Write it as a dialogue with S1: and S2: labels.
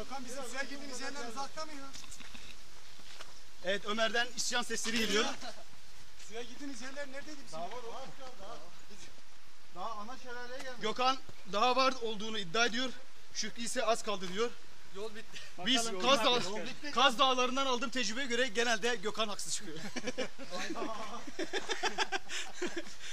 S1: Gökhan bizim suya girdiğimiz yerler uzakta mı ya?
S2: Evet, Ömer'den isyan sesleri geliyor.
S1: Suya girdiğimiz yerler neredeydi bizim?
S3: Daha var oğlum. Daha ana şelaleye gelmiş.
S2: Gökhan daha var olduğunu iddia ediyor. Şükrü ise az kaldı diyor.
S4: Yol bitti.
S2: Biz Kaz Dağları'ndan aldığım tecrübeye göre genelde Gökhan haksız çıkıyor.